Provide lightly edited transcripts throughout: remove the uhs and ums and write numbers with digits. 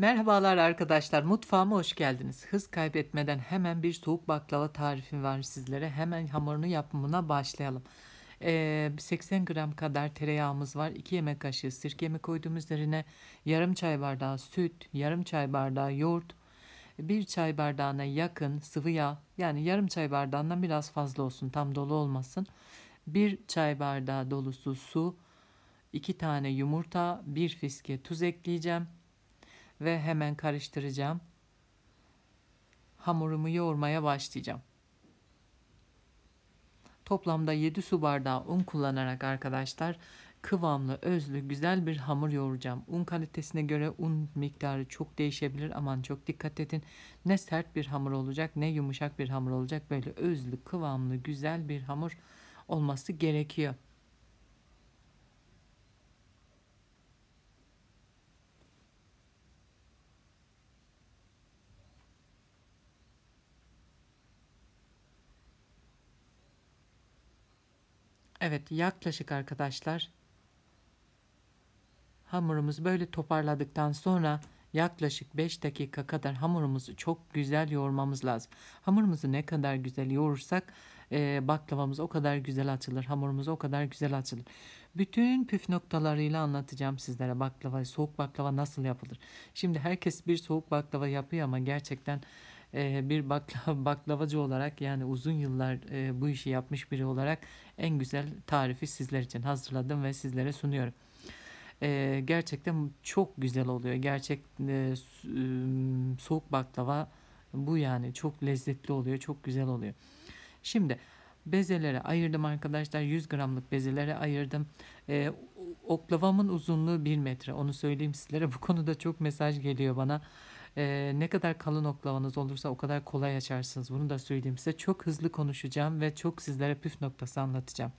Merhabalar arkadaşlar, mutfağıma hoş geldiniz. Hız kaybetmeden hemen bir soğuk baklava tarifi var sizlere. Hemen hamurunu yapımına başlayalım. 80 gram kadar tereyağımız var. 2 yemek kaşığı sirkemi koydum üzerine. Yarım çay bardağı süt, yarım çay bardağı yoğurt, bir çay bardağına yakın sıvı yağ. Yani yarım çay bardağından biraz fazla olsun, tam dolu olmasın. Bir çay bardağı dolusu su, 2 tane yumurta, bir fiske tuz ekleyeceğim ve hemen karıştıracağım. Hamurumu yoğurmaya başlayacağım. Toplamda 7 su bardağı un kullanarak arkadaşlar kıvamlı, özlü, güzel bir hamur yoğuracağım. Un kalitesine göre un miktarı çok değişebilir. Aman çok dikkat edin. Ne sert bir hamur olacak ne yumuşak bir hamur olacak. Böyle özlü, kıvamlı, güzel bir hamur olması gerekiyor. Evet, yaklaşık arkadaşlar hamurumuzu böyle toparladıktan sonra yaklaşık 5 dakika kadar hamurumuzu çok güzel yoğurmamız lazım. Hamurumuzu ne kadar güzel yoğurursak baklavamız o kadar güzel açılır. Hamurumuz o kadar güzel açılır. Bütün püf noktalarıyla anlatacağım sizlere baklava, soğuk baklava nasıl yapılır. Şimdi herkes bir soğuk baklava yapıyor ama gerçekten bir baklavacı olarak, yani uzun yıllar bu işi yapmış biri olarak en güzel tarifi sizler için hazırladım ve sizlere sunuyorum. Gerçekten çok güzel oluyor. Soğuk baklava bu, yani çok lezzetli oluyor, çok güzel oluyor. Şimdi bezelere ayırdım arkadaşlar. 100 gramlık bezelere ayırdım. Eee, Oklavamın uzunluğu 1 metre. Onu söyleyeyim sizlere. Bu konuda çok mesaj geliyor bana. Ne kadar kalın oklavanız olursa o kadar kolay açarsınız. Bunu da söyleyeyim size. Çok hızlı konuşacağım ve çok sizlere püf noktası anlatacağım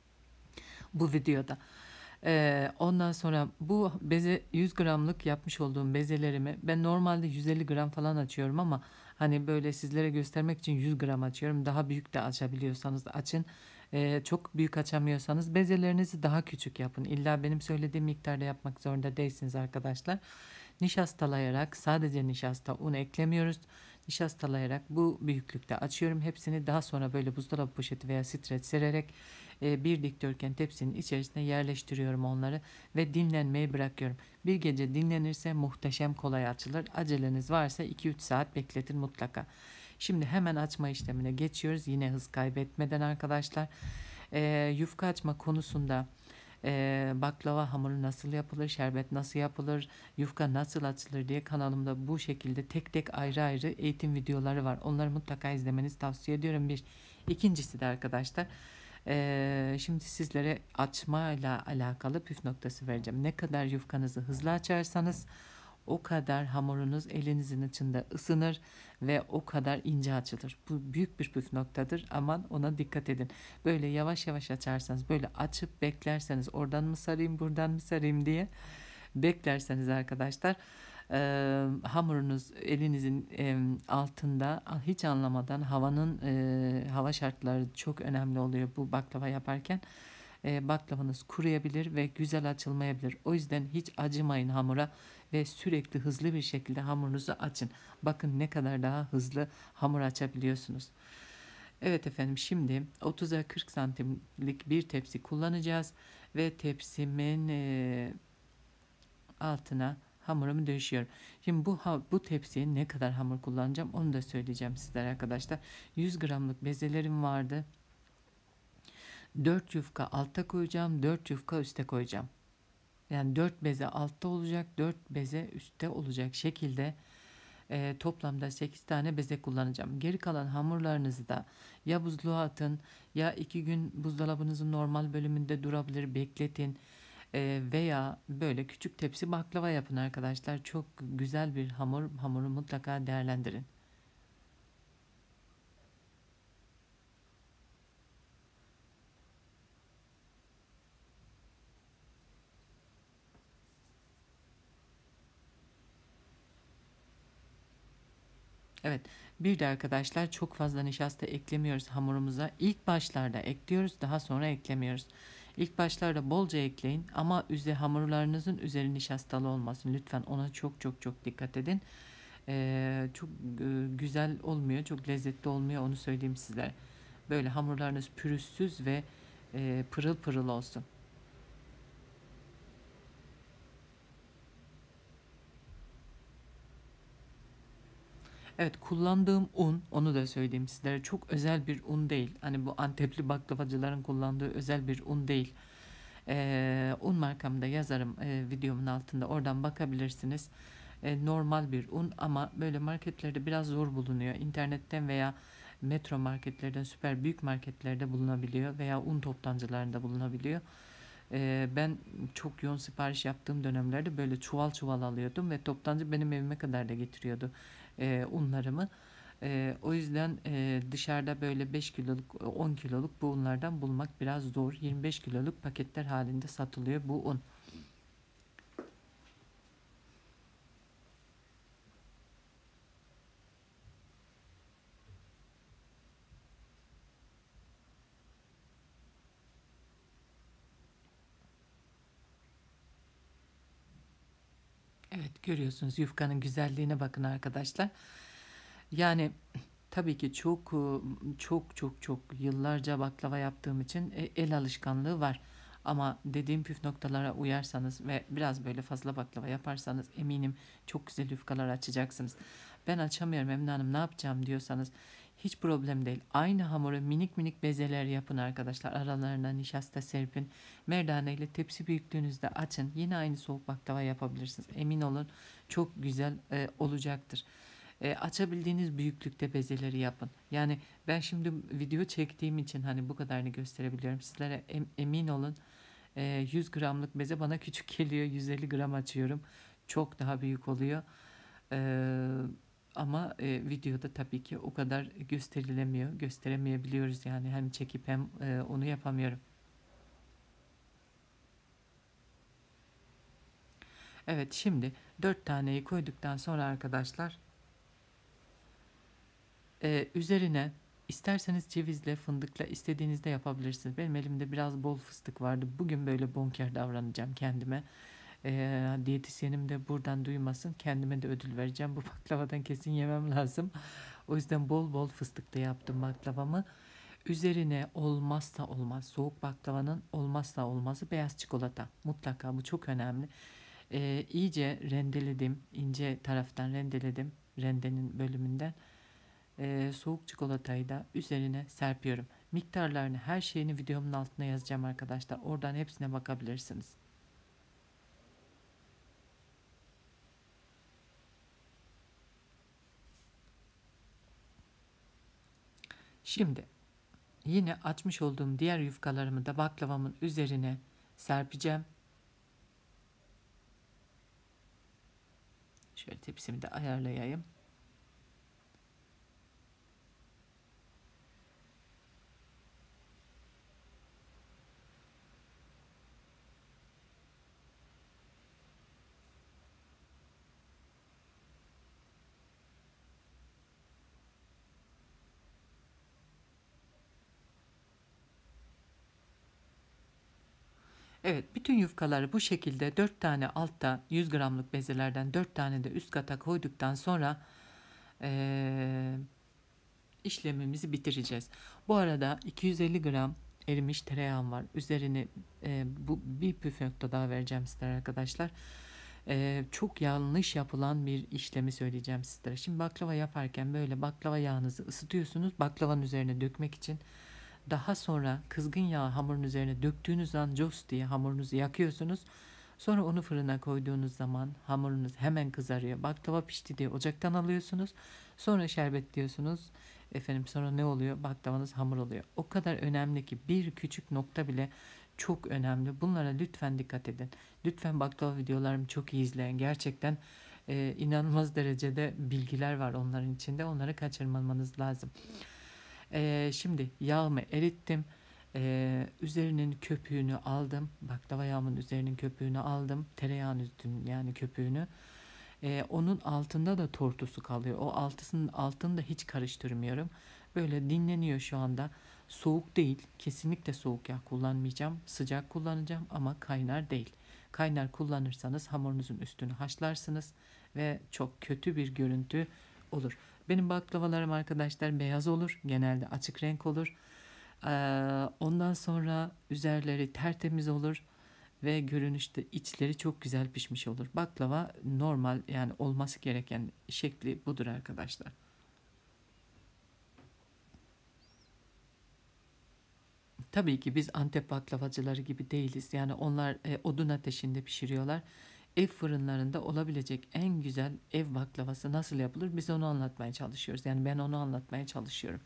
bu videoda. Ondan sonra bu beze 100 gramlık yapmış olduğum bezelerimi ben normalde 150 gram falan açıyorum ama hani böyle sizlere göstermek için 100 gram açıyorum. Daha büyük de açabiliyorsanız açın. Çok büyük açamıyorsanız bezelerinizi daha küçük yapın. İlla benim söylediğim miktarda yapmak zorunda değilsiniz arkadaşlar. Nişastalayarak, sadece nişasta, un eklemiyoruz. Nişastalayarak bu büyüklükte açıyorum hepsini. Daha sonra böyle buzdolabı poşeti veya streç sererek bir dikdörtgen tepsinin içerisine yerleştiriyorum onları ve dinlenmeye bırakıyorum. Bir gece dinlenirse muhteşem kolay açılır. Aceleniz varsa 2-3 saat bekletin mutlaka. Şimdi hemen açma işlemine geçiyoruz. Yine hız kaybetmeden arkadaşlar. Yufka açma konusunda baklava hamuru nasıl yapılır, şerbet nasıl yapılır, yufka nasıl açılır diye kanalımda bu şekilde tek tek ayrı ayrı eğitim videoları var. Onları mutlaka izlemenizi tavsiye ediyorum. Bir. İkincisi de arkadaşlar, şimdi sizlere açmayla alakalı püf noktası vereceğim. Ne kadar yufkanızı hızlı açarsanız o kadar hamurunuz elinizin içinde ısınır ve o kadar ince açılır. Bu büyük bir püf noktadır. Aman ona dikkat edin. Böyle yavaş yavaş açarsanız, böyle açıp beklerseniz, oradan mı sarayım buradan mı sarayım diye beklerseniz arkadaşlar, hamurunuz elinizin altında hiç anlamadan, hava şartları çok önemli oluyor bu baklava yaparken. Baklavanız kuruyabilir ve güzel açılmayabilir. O yüzden hiç acımayın hamura ve sürekli hızlı bir şekilde hamurunuzu açın. Bakın ne kadar daha hızlı hamur açabiliyorsunuz. Evet efendim, şimdi 30'a 40 santimlik bir tepsi kullanacağız ve tepsimin altına hamurumu döşüyorum. Şimdi bu tepsiye ne kadar hamur kullanacağım onu da söyleyeceğim sizlere arkadaşlar. 100 gramlık bezelerim vardı. 4 yufka altta koyacağım, 4 yufka üste koyacağım. Yani 4 beze altta olacak, 4 beze üstte olacak şekilde toplamda 8 tane beze kullanacağım. Geri kalan hamurlarınızı da ya buzluğa atın ya 2 gün buzdolabınızın normal bölümünde durabilir, bekletin. Veya böyle küçük tepsi baklava yapın arkadaşlar. Çok güzel bir hamuru mutlaka değerlendirin. Evet, bir de arkadaşlar çok fazla nişasta eklemiyoruz hamurumuza. İlk başlarda ekliyoruz, daha sonra eklemiyoruz. İlk başlarda bolca ekleyin ama hamurlarınızın üzeri nişastalı olmasın. Lütfen ona çok çok çok dikkat edin. Çok güzel olmuyor, çok lezzetli olmuyor, onu söyleyeyim sizlere. Böyle hamurlarınız pürüzsüz ve pırıl pırıl olsun. Evet, kullandığım un, onu da söyleyeyim sizlere, çok özel bir un değil. Hani bu Antepli baklavacıların kullandığı özel bir un değil. Un markamda yazarım videomun altında, oradan bakabilirsiniz. Normal bir un ama böyle marketlerde biraz zor bulunuyor. İnternetten veya metro marketlerden, süper büyük marketlerde bulunabiliyor veya un toptancılarında bulunabiliyor. Ben çok yoğun sipariş yaptığım dönemlerde böyle çuval çuval alıyordum ve toptancı benim evime kadar da getiriyordu unlarımı. O yüzden dışarıda böyle 5 kiloluk, 10 kiloluk bu unlardan bulmak biraz zor. 25 kiloluk paketler halinde satılıyor bu un. Evet, görüyorsunuz yufkanın güzelliğine bakın arkadaşlar. Yani tabii ki çok yıllarca baklava yaptığım için el alışkanlığı var. Ama dediğim püf noktalara uyarsanız ve biraz böyle fazla baklava yaparsanız eminim çok güzel yufkalar açacaksınız. Ben açamıyorum Emine Hanım, ne yapacağım diyorsanız hiç problem değil. Aynı hamuru minik minik bezeler yapın arkadaşlar. Aralarına nişasta serpin. Merdane ile tepsi büyüklüğünüzde açın. Yine aynı soğuk baklava yapabilirsiniz. Emin olun çok güzel olacaktır. Açabildiğiniz büyüklükte bezeleri yapın. Yani ben şimdi video çektiğim için hani bu kadarını gösterebiliyorum. Sizlere emin olun 100 gramlık beze bana küçük geliyor. 150 gram açıyorum. Çok daha büyük oluyor. Ee, ama videoda tabii ki o kadar gösterilemiyor. Gösteremeyebiliyoruz yani. Hem çekip hem onu yapamıyorum. Evet, şimdi 4 taneyi koyduktan sonra arkadaşlar üzerine isterseniz cevizle, fındıkla istediğinizde yapabilirsiniz. Benim elimde biraz bol fıstık vardı. Bugün böyle bonker davranacağım kendime. Diyetisyenim de buradan duymasın. Kendime de ödül vereceğim. Bu baklavadan kesin yemem lazım. O yüzden bol bol fıstıklı yaptım baklavamı. Üzerine olmazsa olmaz, soğuk baklavanın olmazsa olmazı beyaz çikolata. Mutlaka, bu çok önemli. İyice rendeledim. İnce taraftan rendeledim. Rendenin bölümünden. Soğuk çikolatayı da üzerine serpiyorum. Miktarlarını, her şeyini videomun altına yazacağım arkadaşlar. Oradan hepsine bakabilirsiniz. Şimdi yine açmış olduğum diğer yufkalarımı da baklavamın üzerine serpeceğim. Şöyle tepsimi de ayarlayayım. Evet, bütün yufkaları bu şekilde 4 tane altta 100 gramlık bezelerden 4 tane de üst kata koyduktan sonra eee, işlemimizi bitireceğiz. Bu arada 250 gram erimiş tereyağım var. Üzerine bu bir püf nokta daha vereceğim sizlere arkadaşlar. Çok yanlış yapılan bir işlemi söyleyeceğim sizlere. Şimdi baklava yaparken böyle baklava yağınızı ısıtıyorsunuz baklavanın üzerine dökmek için. Daha sonra kızgın yağı hamurun üzerine döktüğünüz an cos diye hamurunuzu yakıyorsunuz. Sonra onu fırına koyduğunuz zaman hamurunuz hemen kızarıyor. Baklava pişti diye ocaktan alıyorsunuz. Sonra şerbetliyorsunuz. Efendim sonra ne oluyor? Baklavanız hamur oluyor. O kadar önemli ki bir küçük nokta bile çok önemli. Bunlara lütfen dikkat edin. Lütfen baklava videolarımı çok iyi izleyin. Gerçekten inanılmaz derecede bilgiler var onların içinde. Onları kaçırmamanız lazım. Şimdi yağımı erittim. Üzerinin köpüğünü aldım. Baklava yağımın üzerinin köpüğünü aldım. Tereyağın üstünün yani köpüğünü. Onun altında da tortusu kalıyor. O altısının altını da hiç karıştırmıyorum. Böyle dinleniyor şu anda. Soğuk değil, kesinlikle soğuk yağ kullanmayacağım. Sıcak kullanacağım ama kaynar değil. Kaynar kullanırsanız hamurunuzun üstünü haşlarsınız ve çok kötü bir görüntü olur. Benim baklavalarım arkadaşlar beyaz olur. Genelde açık renk olur. Ondan sonra üzerleri tertemiz olur ve görünüşte içleri çok güzel pişmiş olur. Baklava normal, yani olması gereken şekli budur arkadaşlar. Tabii ki biz Antep baklavacıları gibi değiliz. Yani onlar odun ateşinde pişiriyorlar. Ev fırınlarında olabilecek en güzel ev baklavası nasıl yapılır? Biz onu anlatmaya çalışıyoruz. Yani ben onu anlatmaya çalışıyorum.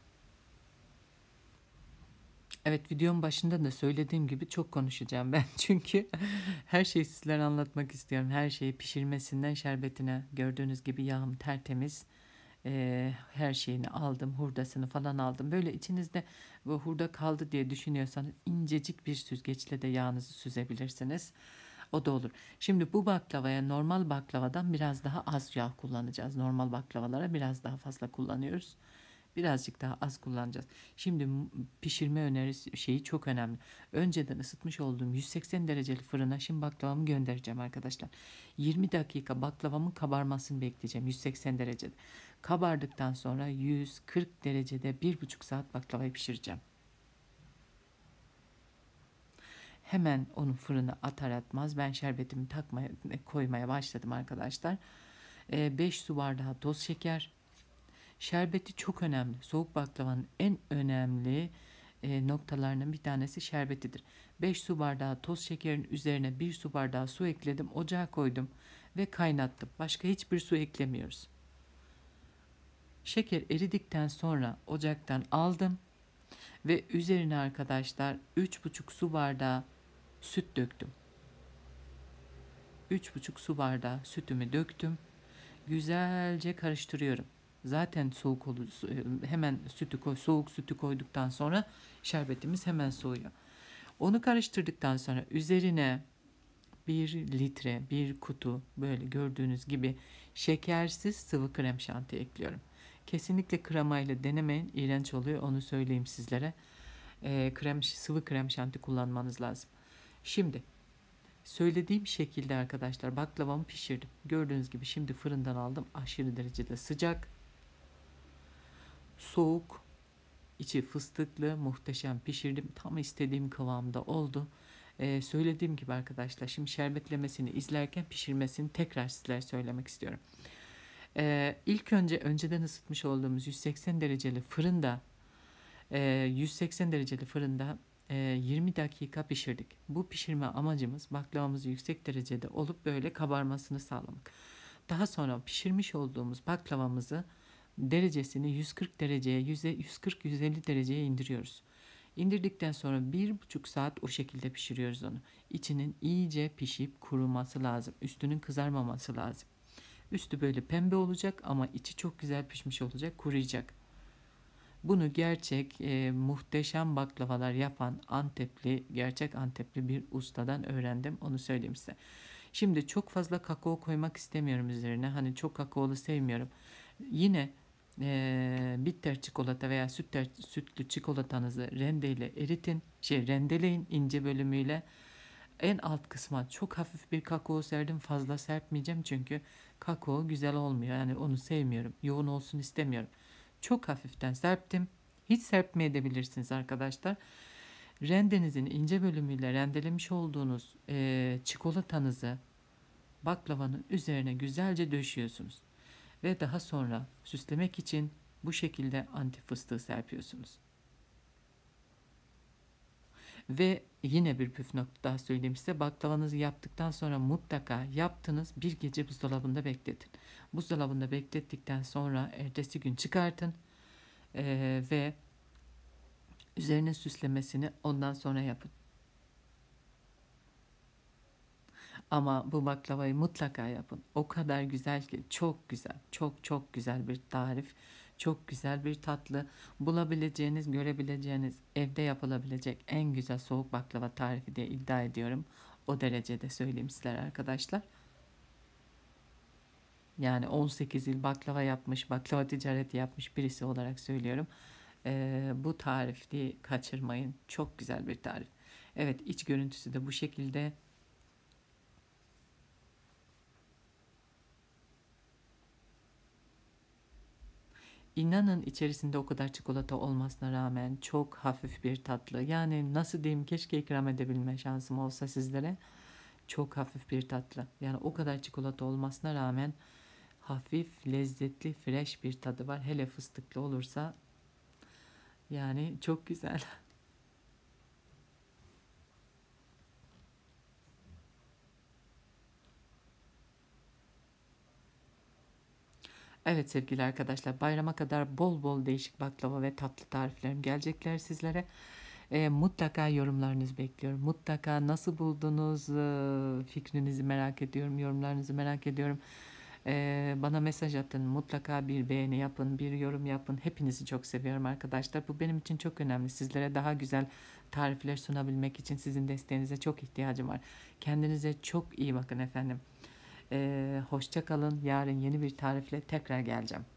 Evet, videonun başında da söylediğim gibi çok konuşacağım ben. Çünkü her şeyi sizlere anlatmak istiyorum. Her şeyi pişirmesinden şerbetine. Gördüğünüz gibi yağım tertemiz. Her şeyini aldım, hurdasını falan aldım. Böyle içinizde bu hurda kaldı diye düşünüyorsanız incecik bir süzgeçle de yağınızı süzebilirsiniz. O da olur. Şimdi bu baklavaya normal baklavadan biraz daha az yağ kullanacağız. Normal baklavalara biraz daha fazla kullanıyoruz. Birazcık daha az kullanacağız. Şimdi pişirme önerisi şeyi çok önemli. Önceden ısıtmış olduğum 180 dereceli fırına şimdi baklavamı göndereceğim arkadaşlar. 20 dakika baklavamın kabarmasını bekleyeceğim 180 derecede. Kabardıktan sonra 140 derecede 1,5 saat baklavayı pişireceğim. Hemen onu fırına atar atmaz ben şerbetimi koymaya başladım arkadaşlar. 5 su bardağı toz şeker. Şerbeti çok önemli. Soğuk baklavanın en önemli noktalarının bir tanesi şerbetidir. 5 su bardağı toz şekerin üzerine 1 su bardağı su ekledim. Ocağa koydum ve kaynattım. Başka hiçbir su eklemiyoruz. Şeker eridikten sonra ocaktan aldım ve üzerine arkadaşlar 3,5 su bardağı süt döktüm. 3,5 su bardağı sütümü döktüm. Güzelce karıştırıyorum. Zaten soğuk olur. Hemen soğuk sütü koyduktan sonra şerbetimiz hemen soğuyor. Onu karıştırdıktan sonra üzerine 1 litre, bir kutu böyle gördüğünüz gibi şekersiz sıvı krem şanti ekliyorum. Kesinlikle kremayla denemeyin. İğrenç oluyor. Onu söyleyeyim sizlere. Sıvı krem şanti kullanmanız lazım. Şimdi söylediğim şekilde arkadaşlar baklavamı pişirdim. Gördüğünüz gibi şimdi fırından aldım. Aşırı derecede sıcak, soğuk, içi fıstıklı, muhteşem pişirdim. Tam istediğim kıvamda oldu. Söylediğim gibi arkadaşlar şimdi şerbetlemesini izlerken pişirmesini tekrar sizlere söylemek istiyorum. İlk önce önceden ısıtmış olduğumuz 180 dereceli fırında 180 dereceli fırında 20 dakika pişirdik. Bu pişirme amacımız baklavamız yüksek derecede olup böyle kabarmasını sağlamak. Daha sonra pişirmiş olduğumuz baklavamızı derecesini 140 dereceye, 140-150 dereceye indiriyoruz. İndirdikten sonra 1,5 saat o şekilde pişiriyoruz onu. İçinin iyice pişip kuruması lazım. Üstünün kızarmaması lazım. Üstü böyle pembe olacak ama içi çok güzel pişmiş olacak, kuruyacak. Bunu gerçek muhteşem baklavalar yapan gerçek Antepli bir ustadan öğrendim. Onu söyleyeyim size. Şimdi çok fazla kakao koymak istemiyorum üzerine. Hani çok kakaolu sevmiyorum. Yine bitter çikolata veya sütlü çikolatanızı rendeleyin ince bölümüyle. En alt kısma çok hafif bir kakao serdim. Fazla serpmeyeceğim çünkü kakao güzel olmuyor. Yani onu sevmiyorum. Yoğun olsun istemiyorum. Çok hafiften serptim. Hiç serpmeyebilirsiniz arkadaşlar. Rendenizin ince bölümüyle rendelemiş olduğunuz çikolatanızı baklavanın üzerine güzelce döşüyorsunuz. Ve daha sonra süslemek için bu şekilde anti fıstığı serpiyorsunuz. Ve yine bir püf nokta daha söyleyeyim size. Baklavanızı yaptıktan sonra mutlaka yaptınız bir gece buzdolabında bekletin. Buzdolabında beklettikten sonra ertesi gün çıkartın ve üzerine süslemesini ondan sonra yapın. Ama bu baklavayı mutlaka yapın. O kadar güzel ki çok güzel. Çok çok güzel bir tarif. Çok güzel bir tatlı. Bulabileceğiniz, görebileceğiniz, evde yapılabilecek en güzel soğuk baklava tarifi diye iddia ediyorum. O derecede söyleyeyim sizlere arkadaşlar. Yani 18 yıl baklava yapmış, baklava ticareti yapmış birisi olarak söylüyorum. Bu tarifi kaçırmayın. Çok güzel bir tarif. Evet, iç görüntüsü de bu şekilde. İnanın içerisinde o kadar çikolata olmasına rağmen çok hafif bir tatlı. Yani nasıl diyeyim, keşke ikram edebilme şansım olsa sizlere. Çok hafif bir tatlı. Yani o kadar çikolata olmasına rağmen hafif, lezzetli, fresh bir tadı var. Hele fıstıklı olursa yani çok güzel. Evet sevgili arkadaşlar, bayrama kadar bol bol değişik baklava ve tatlı tariflerim gelecekler sizlere. Mutlaka yorumlarınızı bekliyorum. Mutlaka nasıl buldunuz, fikrinizi merak ediyorum, yorumlarınızı merak ediyorum. Bana mesaj atın, mutlaka bir beğeni yapın, bir yorum yapın. Hepinizi çok seviyorum arkadaşlar. Bu benim için çok önemli. Sizlere daha güzel tarifler sunabilmek için sizin desteğinize çok ihtiyacım var. Kendinize çok iyi bakın efendim. Hoşça kalın. Yarın yeni bir tarifle tekrar geleceğim.